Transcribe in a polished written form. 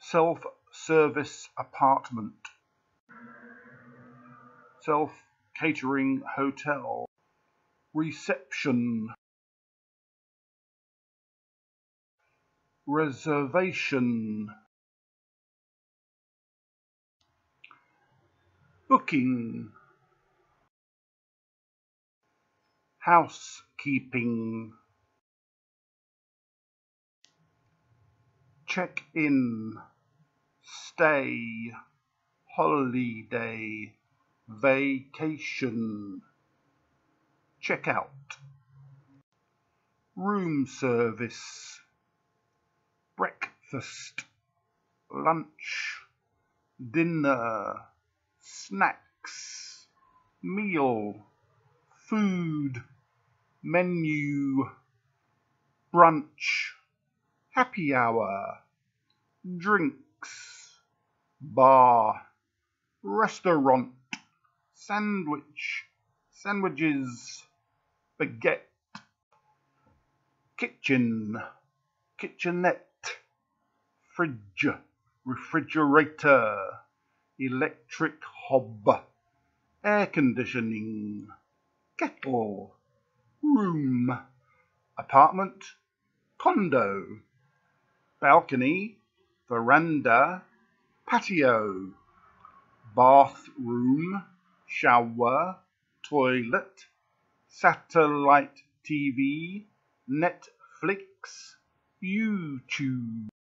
self-service apartment, self-catering hotel, reception, reservation, booking, housekeeping, check-in, stay, holiday, vacation, check-out, room service, breakfast, lunch, dinner, snacks, meal, food, menu, brunch, happy hour, drinks, bar, restaurant, sandwiches, baguette, kitchen, kitchenette, fridge, refrigerator, electric hob, air conditioning, kettle, room, apartment, condo, balcony, veranda, patio, bathroom, shower, toilet, satellite TV, Netflix, YouTube.